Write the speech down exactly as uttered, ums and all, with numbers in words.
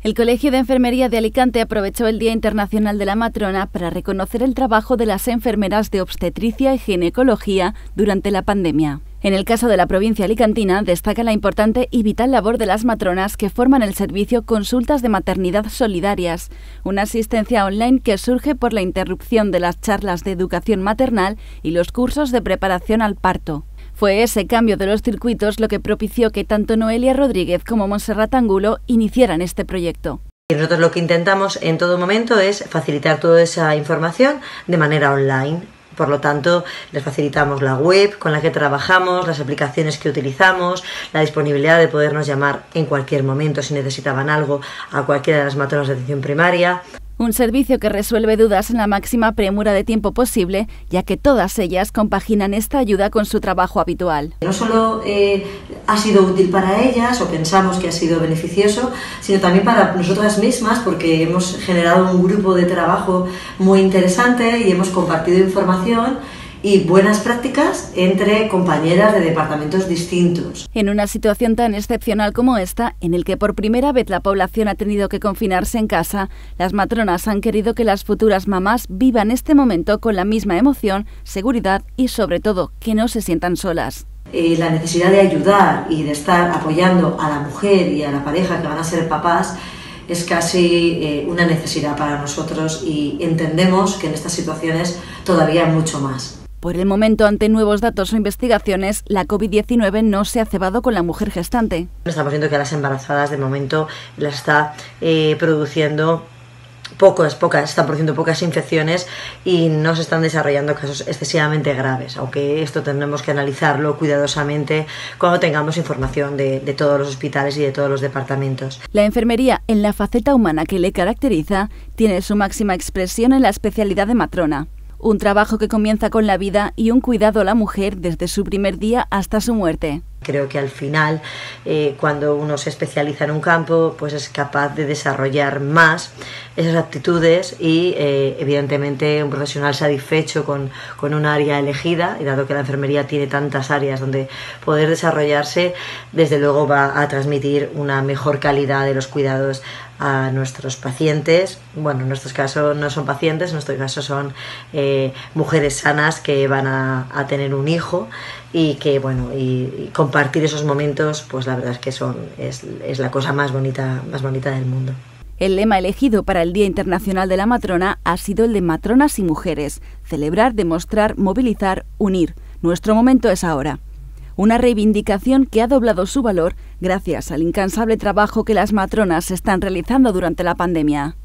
El Colegio de Enfermería de Alicante aprovechó el Día Internacional de la Matrona para reconocer el trabajo de las enfermeras de obstetricia y ginecología durante la pandemia. En el caso de la provincia alicantina, destaca la importante y vital labor de las matronas que forman el servicio Consultas de Maternidad Solidarias, una asistencia online que surge por la interrupción de las charlas de educación maternal y los cursos de preparación al parto. Fue ese cambio de los circuitos lo que propició que tanto Noelia Rodríguez como Montserrat Angulo iniciaran este proyecto. Nosotros lo que intentamos en todo momento es facilitar toda esa información de manera online. Por lo tanto, les facilitamos la web con la que trabajamos, las aplicaciones que utilizamos, la disponibilidad de podernos llamar en cualquier momento si necesitaban algo a cualquiera de las matronas de atención primaria. Un servicio que resuelve dudas en la máxima premura de tiempo posible, ya que todas ellas compaginan esta ayuda con su trabajo habitual. No solo eh, ha sido útil para ellas, o pensamos que ha sido beneficioso, sino también para nosotras mismas, porque hemos generado un grupo de trabajo muy interesante y hemos compartido información y buenas prácticas entre compañeras de departamentos distintos. En una situación tan excepcional como esta, en el que por primera vez la población ha tenido que confinarse en casa, las matronas han querido que las futuras mamás vivan este momento con la misma emoción, seguridad y, sobre todo, que no se sientan solas. Eh, la necesidad de ayudar y de estar apoyando a la mujer y a la pareja que van a ser papás es casi eh, una necesidad para nosotros y entendemos que en estas situaciones todavía mucho más. Por el momento, ante nuevos datos o investigaciones, la COVID diecinueve no se ha cebado con la mujer gestante. Estamos viendo que a las embarazadas de momento las está eh, produciendo pocas, pocas, están produciendo pocas infecciones y no se están desarrollando casos excesivamente graves, aunque esto tendremos que analizarlo cuidadosamente cuando tengamos información de, de todos los hospitales y de todos los departamentos. La enfermería, en la faceta humana que le caracteriza, tiene su máxima expresión en la especialidad de matrona. Un trabajo que comienza con la vida y un cuidado a la mujer desde su primer día hasta su muerte. Creo que al final, eh, cuando uno se especializa en un campo, pues es capaz de desarrollar más esas aptitudes y eh, evidentemente un profesional satisfecho con, con un área elegida, y dado que la enfermería tiene tantas áreas donde poder desarrollarse, desde luego va a transmitir una mejor calidad de los cuidados a nuestros pacientes. Bueno, en nuestro caso no son pacientes, en nuestro caso son eh, mujeres sanas que van a, a tener un hijo y que, bueno, y, y compartir esos momentos, pues la verdad es que son, es, es la cosa más bonita, más bonita del mundo. El lema elegido para el Día Internacional de la Matrona ha sido el de Matronas y Mujeres: celebrar, demostrar, movilizar, unir. Nuestro momento es ahora. Una reivindicación que ha doblado su valor gracias al incansable trabajo que las matronas están realizando durante la pandemia.